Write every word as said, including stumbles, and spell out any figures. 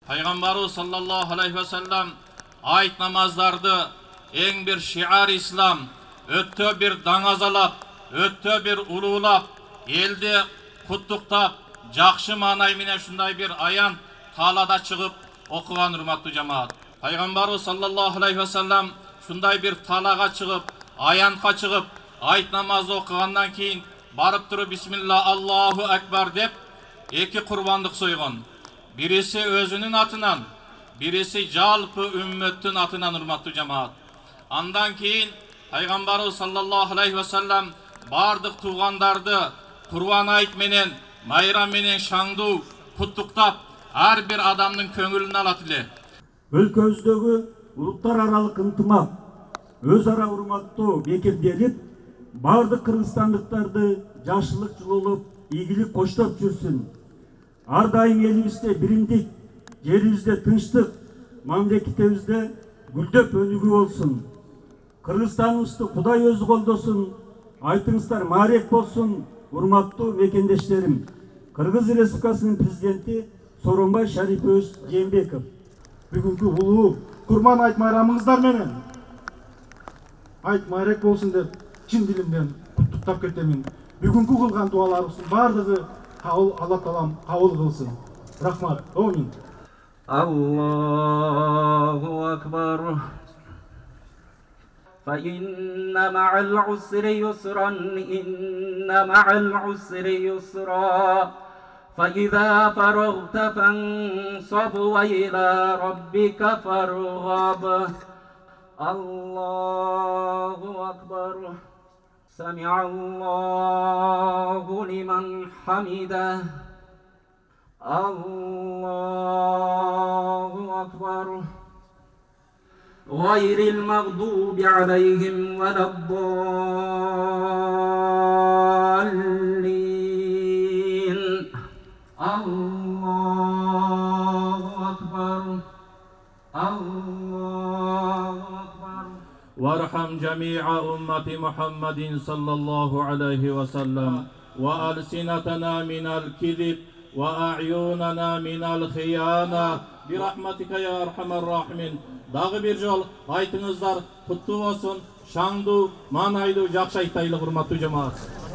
Пайғамбару саллаллаху алейхи ва саллам айт намаздарды ең бір шиар ислам, өтті бір даңазалап, өтті бір улуулап, елді құттықтап, жақшы манай менен шундай бір аян талада шығып оқыған урматтуу жамаат. Пайғамбару саллаллаху алейхи ва саллам шундай бір талаға шығып, аянға шығып, айт намазы оқығаннан кейін барып тұрып бисмилла Аллаху акбар деп екі құрбандық сойған. Birisi özünün atынан, birisi жалпы үмметтің атынан урматтуу жамаат. Андан кейін Пайғамбару саллаллаху алейхи ва саллам бардық туғандарды Құрбан айт менен, майрам менен шаңдуу құттықтап, әр бір адамның көңілін алат эле. Өлкөбүздөгү улуттар аралык ынтымак өз-ара урматтоо бекемделип, бардык кыргызстандыктарды жакшылык жылуулуп, ийгилик коштоп жүрсүн. Ар дайым элибизде биримдик, жерибизде тынчтык, мамлекетибизде гүлдөп өнүгүү болсун. Кыргызстаныбызды Кудай өзү колдосун, айтыңыздар маарек болсун, урматтуу мекендештерим. Кыргыз Республикасынын президенти Сооронбай Шарипович Жээнбеков. Бүгүнкү улуу Курман айт майрамыңыздар менен айт маарек болсун деп чын дилимден куттуктап кетемин. Бүгүнкү кылган дуаларыбыздын бардыгы Алла Таалам кабыл кылсын. Рахмат. Амин. Аллаху акбар. فإن مع العسر يسرا إن مع العسر يسرا فإذا فرغت فانصب وإلى ربك فارغب الله أكبر سمع الله لمن حمده الله أكبر غير المغضوب عليهم ولا الضالين الله أكبر الله أكبر وارحم جميع أمة محمد صلى الله عليه وسلم وألسنتنا من الكذب وأعيننا من الخيانة برحمتك يا أرحم الراحمين. Дағы бір жол айтыңыздар құтты болсын, шаңду, манайду, жақшы айтайлы құрматтуу жамаат.